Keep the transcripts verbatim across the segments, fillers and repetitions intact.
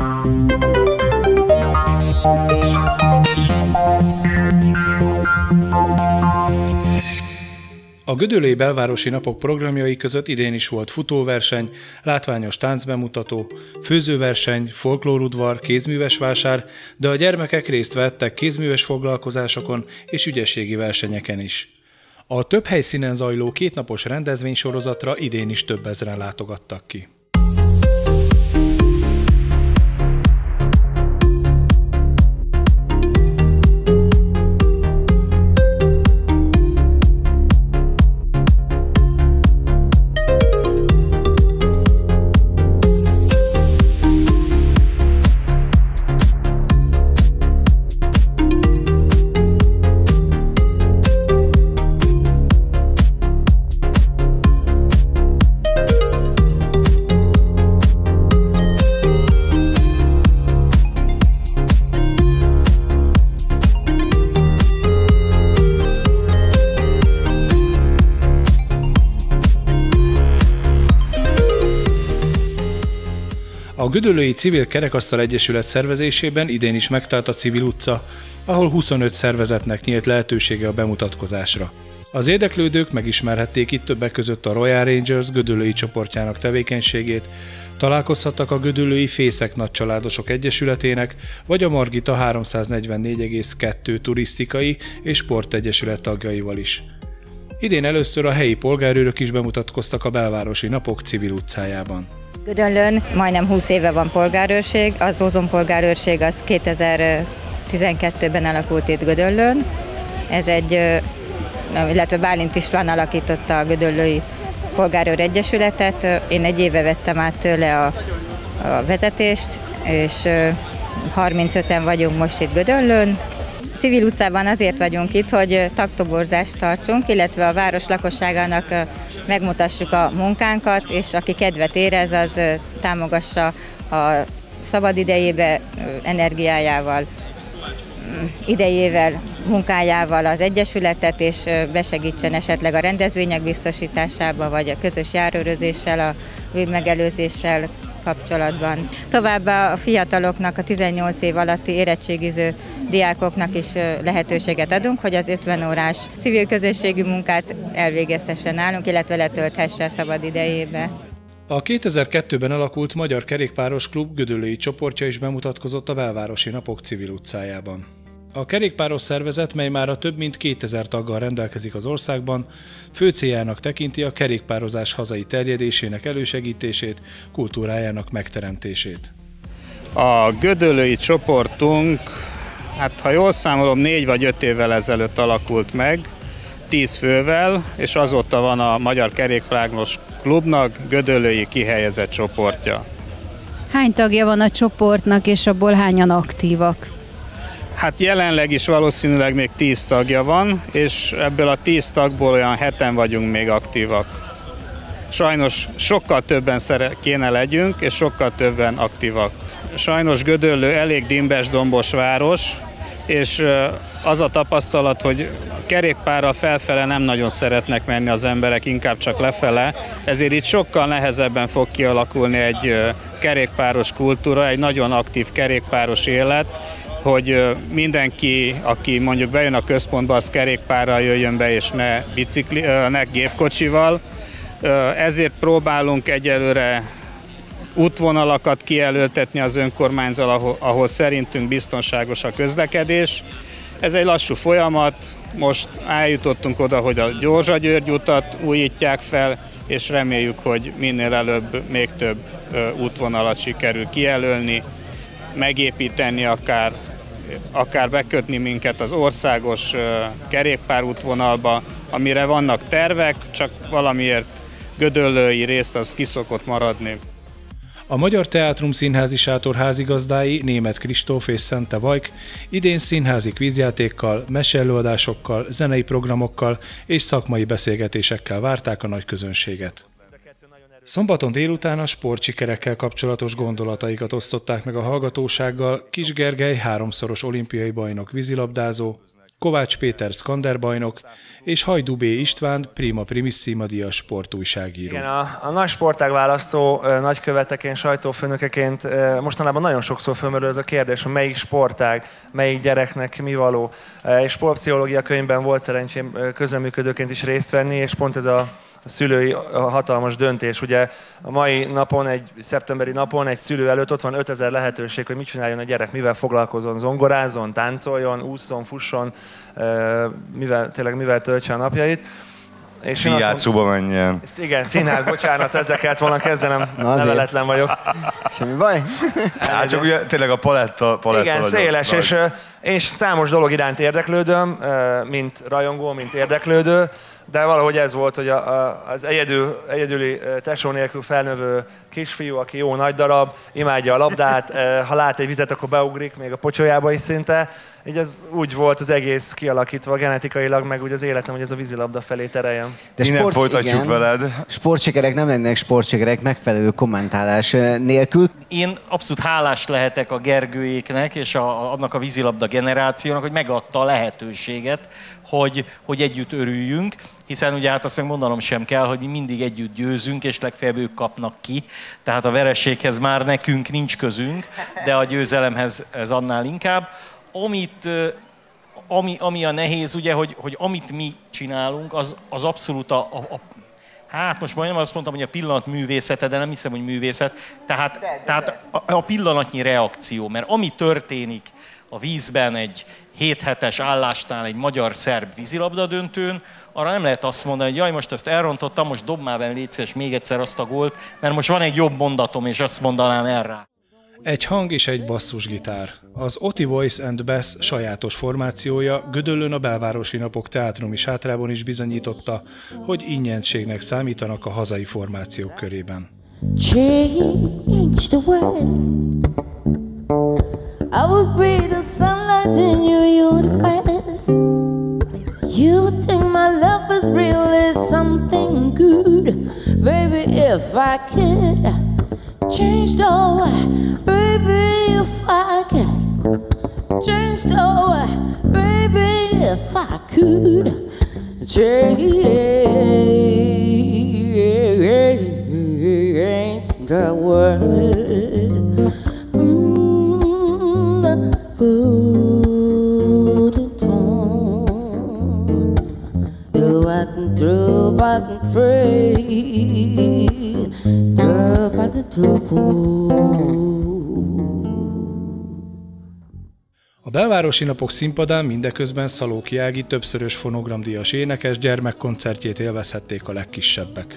A Gödöllői Belvárosi Napok programjai között idén is volt futóverseny, látványos táncbemutató, főzőverseny, folklórudvar, kézműves vásár, de a gyermekek részt vettek kézműves foglalkozásokon és ügyességi versenyeken is. A több helyszínen zajló kétnapos rendezvénysorozatra idén is több ezren látogattak ki. A Gödöllői Civil Kerekasztal Egyesület szervezésében idén is megtelt a Civil utca, ahol huszonöt szervezetnek nyílt lehetősége a bemutatkozásra. Az érdeklődők megismerhették itt többek között a Royal Rangers gödöllői csoportjának tevékenységét, találkozhattak a Gödöllői Fészek Nagycsaládosok Egyesületének vagy a Margita háromszáznegyvennégy egész kettő turisztikai és sportegyesület tagjaival is. Idén először a helyi polgárőrök is bemutatkoztak a Belvárosi Napok Civil utcájában. Gödöllőn majdnem húsz éve van polgárőrség, az Ozon polgárőrség az kétezer-tizenkettőben alakult itt Gödöllőn. Ez egy, illetve Bálint István alakította a Gödöllői Polgárőr Egyesületet. Én egy éve vettem át tőle a, a vezetést, és harmincöten vagyunk most itt Gödöllőn. Civil utcában azért vagyunk itt, hogy tagtoborzást tartsunk, illetve a város lakosságának megmutassuk a munkánkat, és aki kedvet érez, az támogassa a szabadidejébe, energiájával, idejével, munkájával az Egyesületet, és besegítsen esetleg a rendezvények biztosításába, vagy a közös járőrözéssel, a bűnmegelőzéssel kapcsolatban. Továbbá a fiataloknak, a tizennyolc év alatti érettségiző diákoknak is lehetőséget adunk, hogy az ötven órás civil közösségű munkát elvégezhessen nálunk, illetve letölthesse a szabad idejébe. A kétezer-kettőben alakult Magyar Kerékpáros Klub gödöllői csoportja is bemutatkozott a Belvárosi Napok Civil utcájában. A kerékpáros szervezet, mely már a több mint kétezer taggal rendelkezik az országban, fő céljának tekinti a kerékpározás hazai terjedésének elősegítését, kultúrájának megteremtését. A gödöllői csoportunk, hát ha jól számolom, négy vagy öt évvel ezelőtt alakult meg, tíz fővel, és azóta van a Magyar Kerékpáros Klubnak gödöllői kihelyezett csoportja. Hány tagja van a csoportnak, és abból hányan aktívak? Hát jelenleg is valószínűleg még tíz tagja van, és ebből a tíz tagból olyan heten vagyunk még aktívak. Sajnos sokkal többen kéne legyünk, és sokkal többen aktívak. Sajnos Gödöllő elég dimbes-dombos város, és az a tapasztalat, hogy kerékpárral felfele nem nagyon szeretnek menni az emberek, inkább csak lefele, ezért itt sokkal nehezebben fog kialakulni egy kerékpáros kultúra, egy nagyon aktív kerékpáros élet, hogy mindenki, aki mondjuk bejön a központba, az kerékpárral jöjjön be, és ne, bicikli, ne gépkocsival. Ezért próbálunk egyelőre útvonalakat kijelöltetni az önkormányzal, ahol, ahol szerintünk biztonságos a közlekedés. Ez egy lassú folyamat, most eljutottunk oda, hogy a Gyorzsa-György utat újítják fel, és reméljük, hogy minél előbb még több útvonalat sikerül kijelölni, megépíteni, akár, akár bekötni minket az országos kerékpárútvonalba, amire vannak tervek, csak valamiért gödöllői részt az ki szokott maradni. A Magyar Teátrum Színházi Sátor házigazdái, Németh Kristóf és Szente Vajk idén színházi kvízjátékkal, meseelőadásokkal, zenei programokkal és szakmai beszélgetésekkel várták a nagy közönséget. Szombaton délután a sportsikerekkel kapcsolatos gondolataikat osztották meg a hallgatósággal Kis Gergely háromszoros olimpiai bajnok vízilabdázó, Kovács Péter szkanderbajnok és Hajdú B. István Prima Primissima díjas sportújságíró. Igen, a, a nagy sportágválasztó nagyköveteként, sajtófőnökeként mostanában nagyon sokszor fölmerül ez a kérdés, hogy melyik sportág, melyik gyereknek mi való. És sportpszichológia könyvben volt szerencsém közreműködőként is részt venni, és pont ez a a szülői a hatalmas döntés. Ugye a mai napon, egy szeptemberi napon egy szülő előtt ott van ötezer lehetőség, hogy mit csináljon a gyerek, mivel foglalkozzon, zongorázzon, táncoljon, ússzon, fusson, mivel, tényleg mivel töltse a napjait. Színjátszóba menjen. Igen, színház, bocsánat, ezzel kellett volna kezdenem, neveletlen vagyok. Semmi baj? Hát csak ugye tényleg a paletta, paletta igen, széles, és, és számos dolog iránt érdeklődöm, mint rajongó, mint érdeklődő, de valahogy ez volt, hogy a, a, az egyedül, egyedüli tesó nélkül felnövő kisfiú, aki jó nagy darab, imádja a labdát, ha lát egy vizet, akkor beugrik, még a pocsolyába is szinte. Így ez úgy volt az egész kialakítva genetikailag, meg úgy az életem, hogy ez a vízilabda felé tereljem. De innen sport, folytatjuk igen, veled. Sportsikerek nem lennek sportsikerek megfelelő kommentálás nélkül. Én abszolút hálás lehetek a Gergőjéknek és a, annak a vízilabda generációnak, hogy megadta a lehetőséget, hogy, hogy együtt örüljünk, hiszen ugye hát azt meg mondanom sem kell, hogy mi mindig együtt győzünk, és legfeljebb ők kapnak ki. Tehát a vereséghez már nekünk nincs közünk, de a győzelemhez ez annál inkább. Amit, ami, ami a nehéz, ugye, hogy, hogy amit mi csinálunk, az, az abszolút a, a, a hát most majdnem azt mondtam, hogy a pillanat művészete, de nem hiszem, hogy művészet. Tehát, de, de, tehát a, a pillanatnyi reakció, mert ami történik a vízben egy héthetes állásnál egy magyar-szerb vízilabda döntőn, arra nem lehet azt mondani, hogy jaj, most ezt elrontottam, most dob már benne, légy szíves még egyszer azt a gólt, mert most van egy jobb mondatom, és azt mondanám erre. Egy hang és egy basszusgitár. Az Oti Voice and Bass sajátos formációja Gödöllőn a Belvárosi Napok teátrumi sátrában is bizonyította, hogy ingyenségnek számítanak a hazai formációk körében. Change the world. I would be the sunlight in your universe. You would think my love is really something good. Baby, if I could change the world, baby, if I could change the world, baby, if I could change the world. A Belvárosi Napok színpadán mindeközben Szalóki Ági többszörös fonogramdíjas énekes gyermekkoncertjét élvezhették a legkisebbek.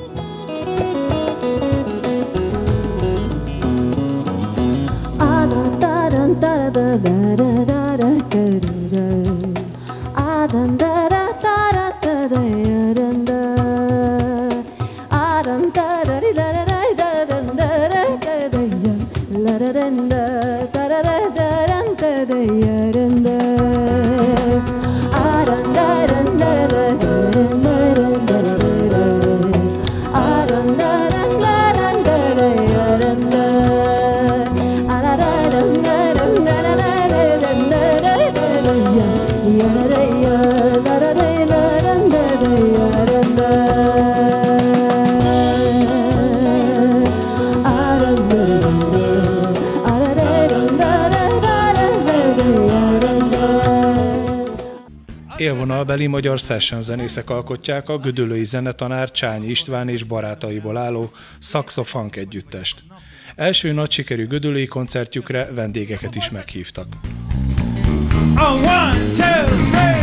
Élvonalbeli magyar session zenészek alkotják a gödöllői zenetanár Csányi István és barátaiból álló Saxofunk együttest. Első nagy sikerű gödöllői koncertjükre vendégeket is meghívtak. Oh, one, two, three.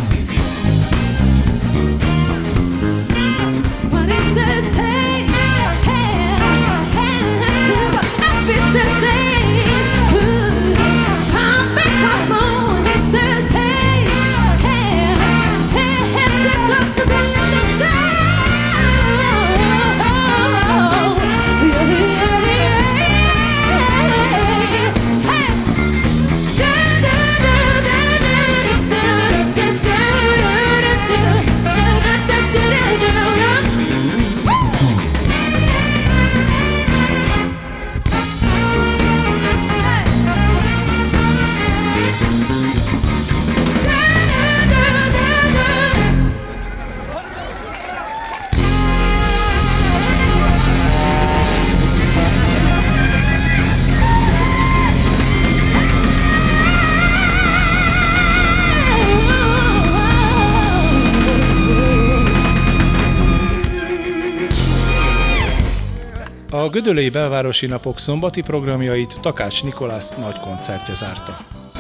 What is this? Hey, hey, hey, to the office to stay. Come back, come on, it's this. Hey, hey, hey, hey, this up to the other side. Hey, da da da da da da. A gödöllői belvárosi napok szombati programjait Takács Nikolász nagy koncertje zárta.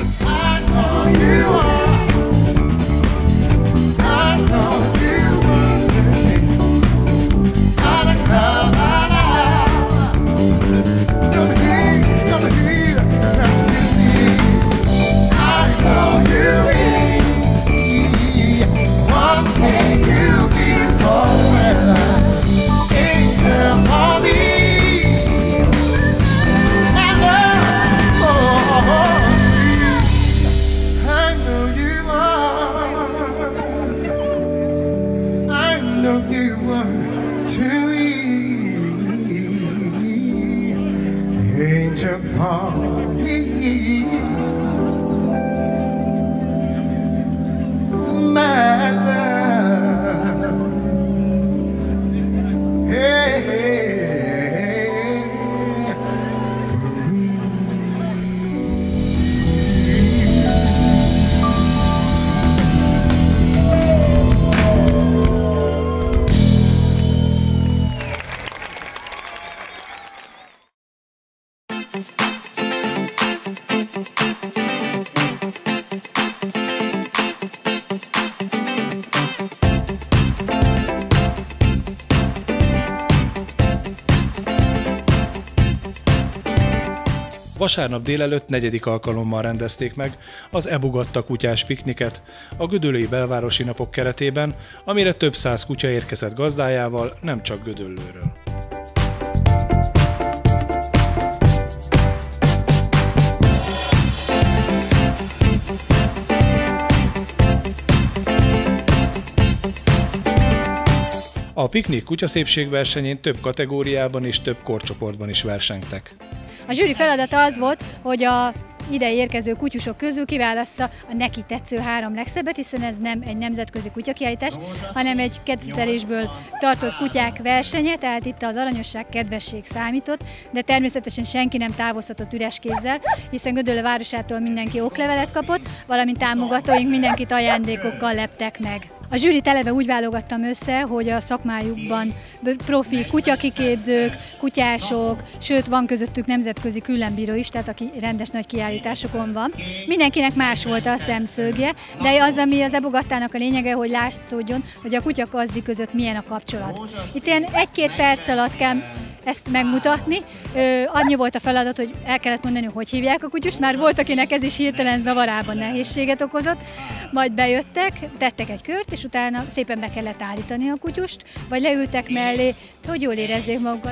Vasárnap délelőtt negyedik alkalommal rendezték meg az Ebugatta kutyás pikniket a gödöllői belvárosi napok keretében, amire több száz kutya érkezett gazdájával, nem csak Gödöllőről. A piknik kutyaszépségversenyén több kategóriában és több korcsoportban is versengtek. A zsűri feladata az volt, hogy a ide érkező kutyusok közül kiválassza a neki tetsző három legszebbet, hiszen ez nem egy nemzetközi kutyakiállítás, hanem egy kedvelésből tartott kutyák versenye, tehát itt az aranyosság, kedvesség számított, de természetesen senki nem távozhatott üres kézzel, hiszen Gödöllő városától mindenki oklevelet kapott, valamint támogatóink mindenkit ajándékokkal leptek meg. A zsűrit eleve úgy válogattam össze, hogy a szakmájukban profi kutyakiképzők, kutyások, sőt van közöttük nemzetközi különbíró is, tehát aki rendes nagy kiállításokon van. Mindenkinek más volt a szemszögje, de az, ami az Ebugattának a lényege, hogy látszódjon, hogy a kutyakazdi között milyen a kapcsolat. Itt ilyen egy-két perc alatt kell ezt megmutatni. Ö, annyi volt a feladat, hogy el kellett mondani, hogy hogy hívják a kutyust. Már volt, akinek ez is hirtelen zavarában nehézséget okozott. Majd bejöttek, tettek egy kört, és utána szépen be kellett állítani a kutyust, vagy leültek mellé, hogy jól érezzék magukat.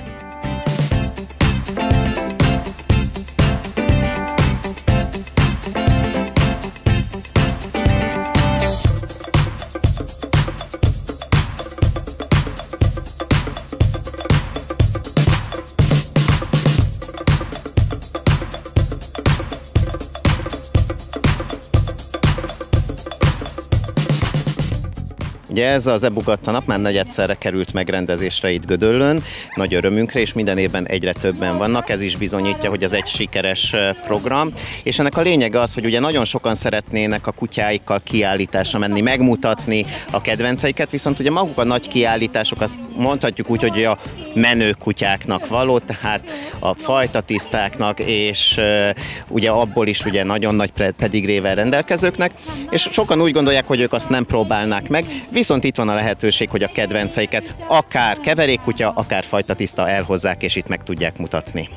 Ugye ez az Ebugatta nap már negyedszerre került megrendezésre itt Gödöllőn, nagy örömünkre, és minden évben egyre többen vannak, ez is bizonyítja, hogy ez egy sikeres program, és ennek a lényege az, hogy ugye nagyon sokan szeretnének a kutyáikkal kiállításra menni, megmutatni a kedvenceiket, viszont ugye maguk a nagy kiállítások, azt mondhatjuk úgy, hogy a menő kutyáknak való, tehát a fajtatisztáknak, és ugye abból is ugye nagyon nagy pedigrével rendelkezőknek, és sokan úgy gondolják, hogy ők azt nem próbálnák meg, viszont itt van a lehetőség, hogy a kedvenceiket akár keverékkutya, akár fajtatiszta elhozzák, és itt meg tudják mutatni.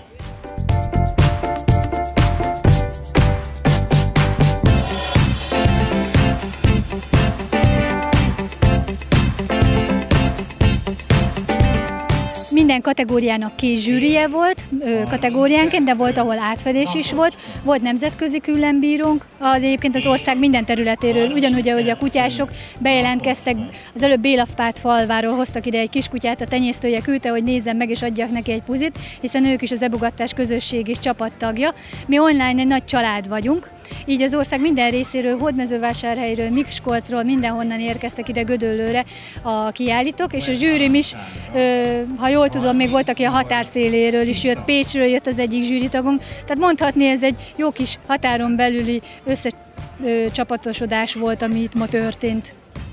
Minden kategóriának két zsűrije volt, kategóriánként, de volt, ahol átfedés is volt. Volt nemzetközi különbírónk, az egyébként az ország minden területéről, ugyanúgy, ahogy a kutyások bejelentkeztek. Az előbb Bélapát falváról hoztak ide egy kiskutyát, a tenyésztője küldte, hogy nézzem meg és adjak neki egy puzit, hiszen ők is az ebugattás közösség és csapattagja. Mi online egy nagy család vagyunk, így az ország minden részéről, Hódmezővásárhelyről, Miskolcról, mindenhonnan érkeztek ide Gödöllőre a kiállítók, és a zsűrim is, ha jól tudom, még volt, aki a határszéléről is jött, Pécsről jött az egyik zsűritagunk, tehát mondhatni, ez egy jó kis határon belüli összecsapatosodás volt, ami itt ma történt.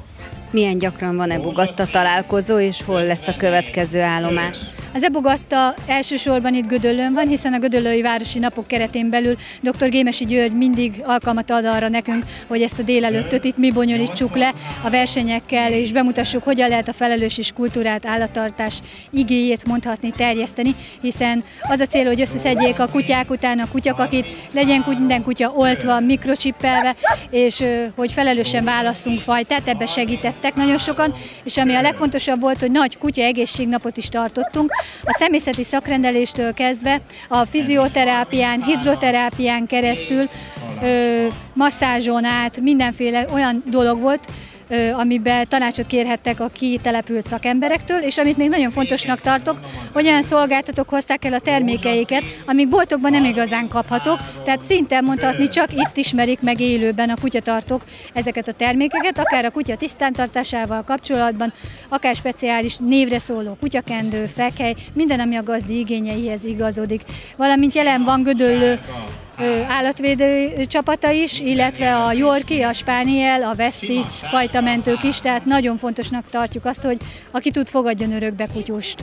Milyen gyakran van ebugatta találkozó, és hol lesz a következő állomás? Az ebugatta elsősorban itt Gödöllőn van, hiszen a Gödöllői Városi Napok keretén belül dr. Gémesi György mindig alkalmat ad arra nekünk, hogy ezt a délelőttöt itt mi bonyolítsuk le a versenyekkel, és bemutassuk, hogyan lehet a felelős és kultúrált állattartás igéjét mondhatni, terjeszteni, hiszen az a cél, hogy összeszedjék a kutyák után a kutyakakit, legyen minden kutya oltva, mikrocsippelve, és hogy felelősen válasszunk fajtát, ebbe segítettek nagyon sokan, és ami a legfontosabb volt, hogy nagy kutya egészségnapot is tartottunk, a személyzeti szakrendeléstől kezdve a fizioterápián, hidroterápián keresztül, ö, masszázson át, mindenféle olyan dolog volt, ö, amiben tanácsot kérhettek a kitelepült szakemberektől, és amit még nagyon fontosnak tartok, hogy olyan szolgáltatók hozták el a termékeiket, amik boltokban nem igazán kaphatók, tehát szinte mondhatni csak itt ismerik meg élőben a kutyatartók ezeket a termékeket, akár a kutya tisztántartásával kapcsolatban, akár speciális névre szóló kutyakendő, fekhely, minden, ami a gazdi igényeihez igazodik. Valamint jelen van Gödöllő állatvédő csapata is, illetve a Yorkie, a Spaniel, a Veszti fajtamentők is, tehát nagyon fontosnak tartjuk azt, hogy aki tud, fogadjon örökbe kutyust.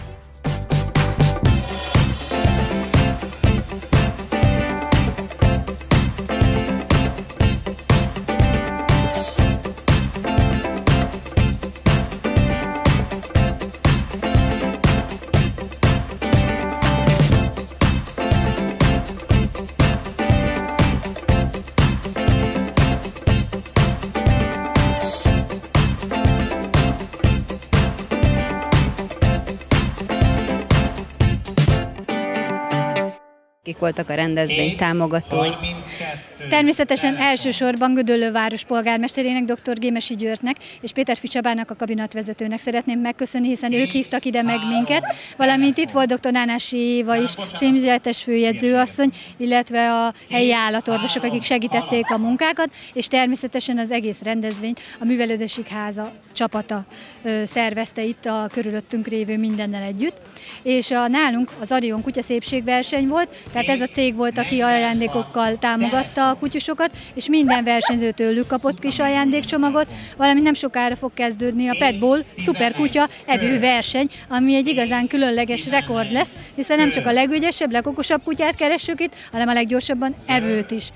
Kik voltak a rendezvény támogatói? Természetesen elsősorban Gödöllő város polgármesterének, dr. Gémesi Györgynek és Péterfi Csabának, a kabinatvezetőnek szeretném megköszönni, hiszen ők hívtak ide meg minket, valamint itt volt dr. Nánási Éva is, címzetes főjegyzőasszony, illetve a helyi állatorvosok, akik segítették a munkákat, és természetesen az egész rendezvényt a Művelődőség Háza csapata szervezte itt a körülöttünk lévő mindennel együtt. És a, nálunk az Arion kutyaszépségverseny volt, tehát ez a cég volt, aki ajándékokkal támogatta a kutyusokat, és minden versenyző tőlük kapott kis ajándékcsomagot, valamint nem sokára fog kezdődni a Petball szuperkutya evőverseny, ami egy igazán különleges rekord lesz, hiszen nem csak a legügyesebb, legokosabb kutyát keressük itt, hanem a leggyorsabban evőt is.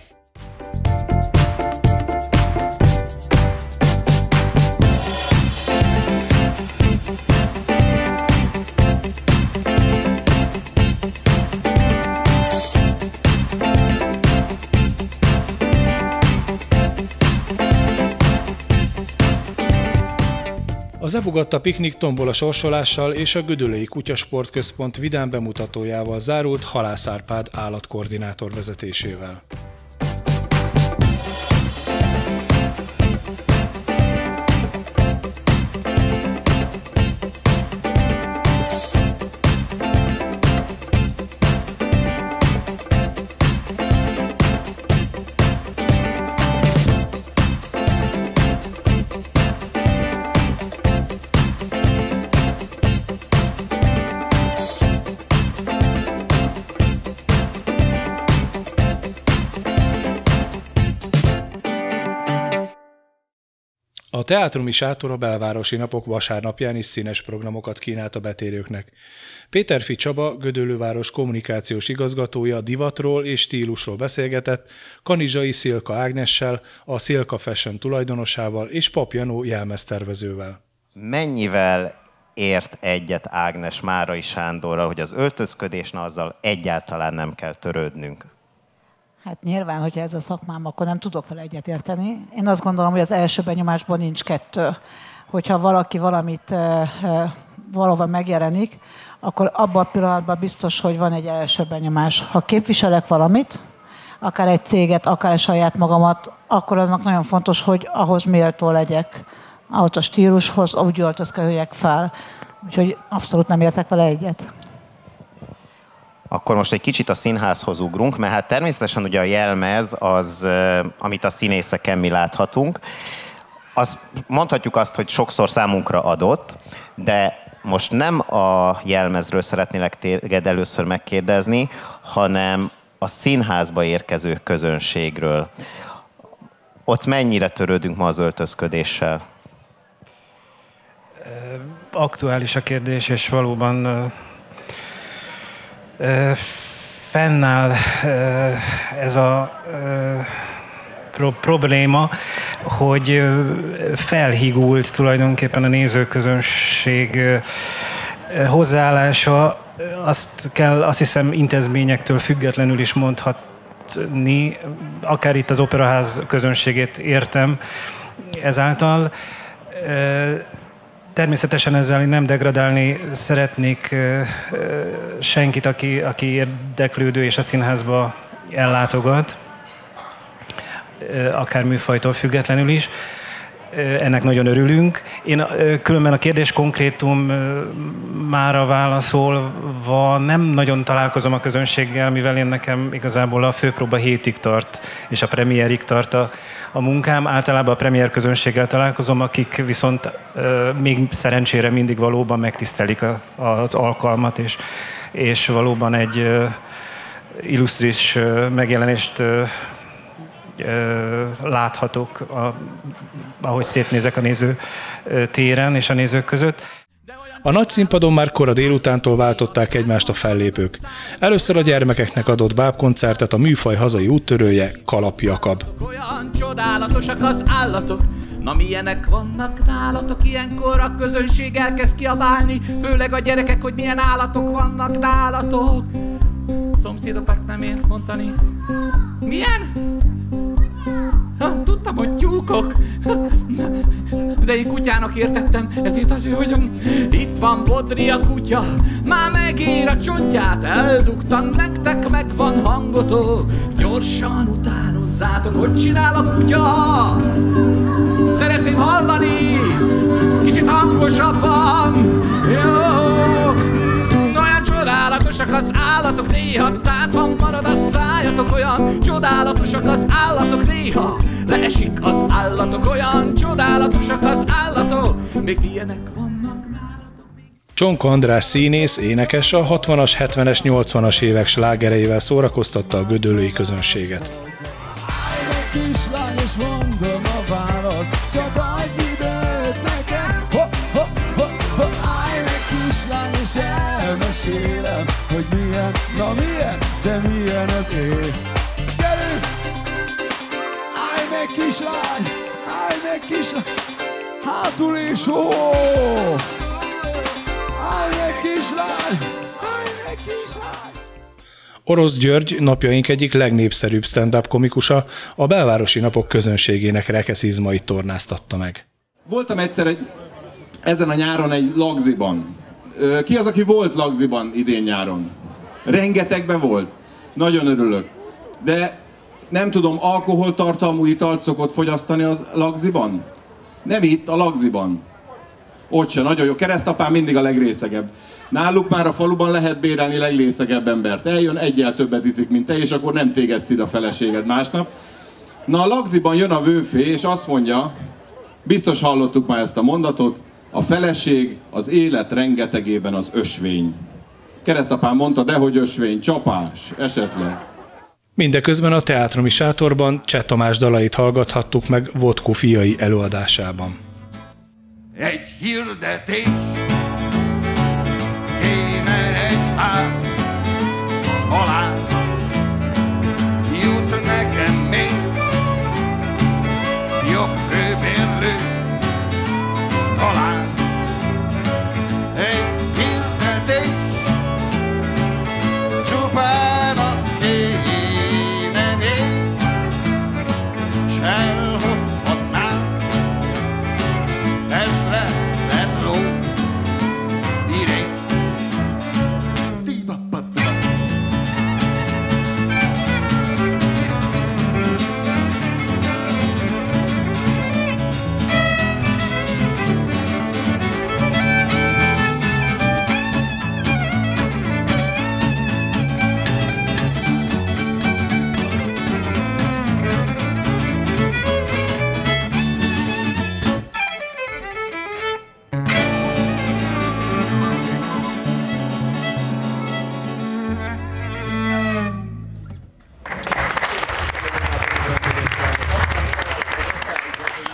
Az ebugatta piknik tombola sorsolással és a Gödöllői Kutyasportközpont vidám bemutatójával zárult Halász Árpád állatkoordinátor vezetésével. A Teátrumi Sátor a belvárosi napok vasárnapján is színes programokat kínált a betérőknek. Péterfi Csaba, Gödöllőváros kommunikációs igazgatója divatról és stílusról beszélgetett Kanizsai Szilka Ágnessel, a Szilka Fashion tulajdonosával és Pap Janó jelmeztervezővel. Mennyivel ért egyet Ágnes Márai Sándorral, hogy az öltözködésnél azzal egyáltalán nem kell törődnünk? Hát nyilván, hogyha ez a szakmám, akkor nem tudok vele egyetérteni. Én azt gondolom, hogy az első benyomásban nincs kettő. Hogyha valaki valamit e, e, valahol megjelenik, akkor abban a pillanatban biztos, hogy van egy első benyomás. Ha képviselek valamit, akár egy céget, akár saját magamat, akkor aznak nagyon fontos, hogy ahhoz méltó legyek, ahhoz a stílushoz, úgy öltözködjek fel. Úgyhogy abszolút nem értek vele egyet. Akkor most egy kicsit a színházhoz ugrunk, mert hát természetesen ugye a jelmez az, amit a színészeken mi láthatunk, az, mondhatjuk azt, hogy sokszor számunkra adott, de most nem a jelmezről szeretnélek téged először megkérdezni, hanem a színházba érkező közönségről. Ott mennyire törődünk ma az öltözködéssel? aktuális a kérdés, és valóban ö, ö, fennáll ö, ez a ö, pro- probléma, hogy ö, felhigult tulajdonképpen a nézőközönség ö, hozzáállása. Azt kell, azt hiszem, intézményektől függetlenül is mondhatni, akár itt az Operaház közönségét értem ezáltal. Természetesen ezzel nem degradálni szeretnék senkit, aki, aki érdeklődő és a színházba ellátogat, akár műfajtól függetlenül is. Ennek nagyon örülünk. Én különben a kérdés konkrétum mára válaszolva nem nagyon találkozom a közönséggel, mivel én nekem igazából a főpróba hétig tart, és a premiérig tart a, a munkám. Általában a premier közönséggel találkozom, akik viszont még szerencsére mindig valóban megtisztelik a, az alkalmat, és, és valóban egy illusztris megjelenést láthatok, a, ahogy szétnézek a néző téren és a nézők között. A nagy színpadon már kora délutántól váltották egymást a fellépők. Először a gyermekeknek adott bábkoncertet a műfaj hazai úttörője, Kalap Jakab. Olyan csodálatosak az állatok, na milyenek vannak nálatok, ilyenkor a közönség elkezd kiabálni, főleg a gyerekek, hogy milyen állatok vannak nálatok. Szomszédokat nem ért mondani. Milyen? Ha, tudtam, hogy tyúkok. De én kutyának értettem, ez itt az ő, hogy itt van Bodri a kutya, már megér a csontját, eldugtam nektek, megvan hangotok, gyorsan utánozzátok, hogy csinál a kutya. Szeretném hallani, kicsit hangosabban. Jó, olyan csodálatosak az állatok, néha tátvan marad a szájatok, olyan csodálatosak az állatok, néha leesik az állatok, olyan csodálatosak az állatok, még ilyenek vannak nálatok. Csonka András színész, énekes a hatvanas, hetvenes, nyolcvanas évek slágereivel szórakoztatta a gödöllői közönséget. Kislány, és mondom a választ, csak adj időt nekem. Ho, ho, ho, ho. Állj meg kislány, és elmesélem, hogy milyen, na milyen, de milyen az ég. Gyerünk! Állj meg kislány, állj meg kislány, hátul és hó! Állj meg kislány, állj meg kislány! Orosz György napjaink egyik legnépszerűbb stand-up komikusa a belvárosi napok közönségének rekeszizmait tornáztatta meg. Voltam egyszer egy, ezen a nyáron egy lagziban. Ki az, aki volt lagziban idén nyáron? Rengetegben volt. Nagyon örülök. De nem tudom, alkoholtartalmú italt szokott fogyasztani az lagziban? Nem itt, a lagziban. Ott se, nagyon jó. Keresztapám mindig a legrészegebb. Náluk már a faluban lehet bérelni legrészegebb embert. Eljön, egyel többet iszik, mint te, és akkor nem téged szid a feleséged másnap. Na, a lagziban jön a vőfé, és azt mondja, biztos hallottuk már ezt a mondatot, a feleség az élet rengetegében az ösvény. Keresztapám mondta, dehogy ösvény, csapás, esetleg. Mindeközben a teátromi sátorban Cseh Tamás dalait hallgathattuk meg Vodko fiai előadásában. Egy hirdetés, kéne egy ház alá, jut nekem még jobb főbérlő, talán. Egy hirdetés, csupán az kéne még, s elhozhatnám estre retro iré.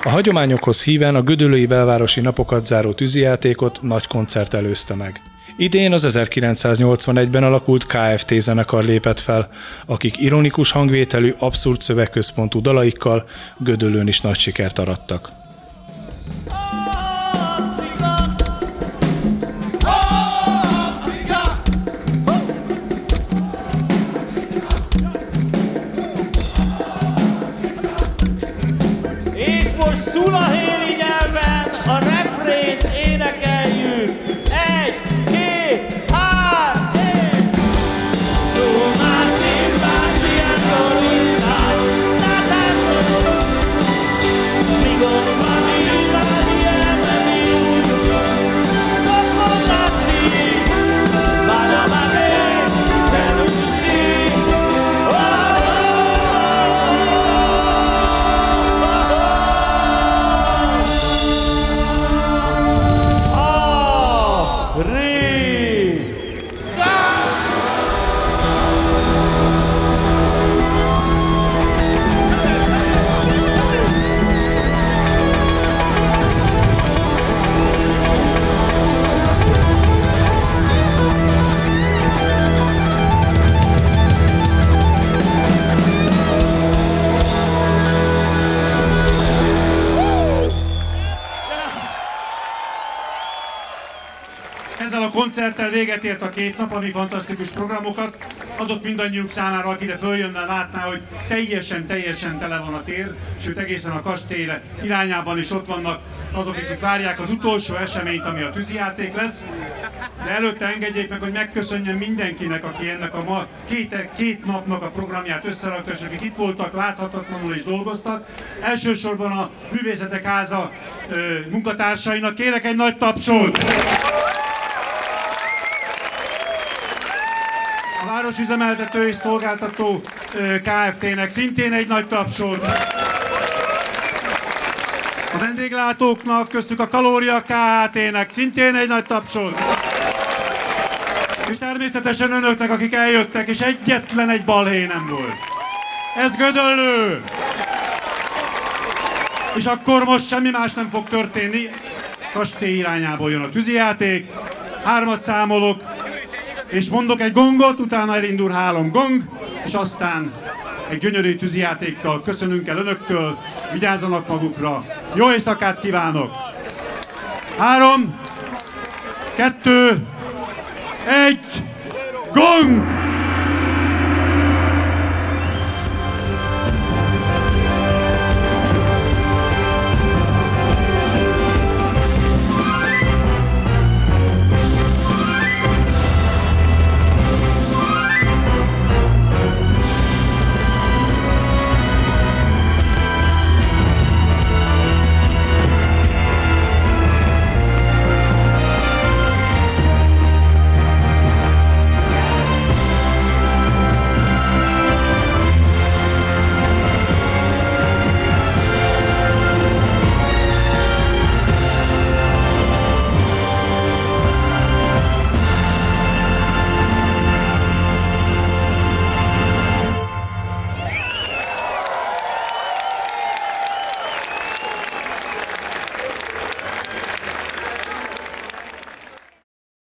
A hagyományokhoz híven a gödöllői belvárosi napokat záró tűzijátékot nagy koncert előzte meg. Idén az ezerkilencszáznyolcvanegyben alakult ká ef té zenekar lépett fel, akik ironikus hangvételű, abszurd szövegközpontú dalaikkal Gödöllőn is nagy sikert arattak. És most szulahéli nyelven a refrént énekeljük. Egy, két, hár, egy! Tomás Imbán, Piano, Rintán, Natán, Migon, Mami, Ivádi, Emeli, Kokonaci, Valamade, Belusi, Ezzel a koncerttel véget ért a két nap, ami fantasztikus programokat adott mindannyiunk számára, aki ide följönne, látná, hogy teljesen, teljesen tele van a tér, sőt egészen a kastély irányában is ott vannak azok, akik várják az utolsó eseményt, ami a tűzijáték lesz. De előtte engedjék meg, hogy megköszönjem mindenkinek, aki ennek a ma két, két napnak a programját összerakta, és akik itt voltak, láthatatlanul és dolgoztak. Elsősorban a Művészetek Háza ö, munkatársainak kérek egy nagy tapsot! A Városüzemeltető és Szolgáltató ká ef té-nek szintén egy nagy tapsot. A vendéglátóknak, köztük a Kalória ká há té-nek szintén egy nagy tapsot. És természetesen önöknek, akik eljöttek, és egyetlen egy balhé nem volt. Ez Gödöllő! És akkor most semmi más nem fog történni. Kastély irányából jön a tűzijáték. Hármat számolok. És mondok egy gongot, utána elindul három gong, és aztán egy gyönyörű tűzijátékkal köszönünk el önöktől, vigyázzanak magukra, jó éjszakát kívánok! Három, kettő, egy, gong!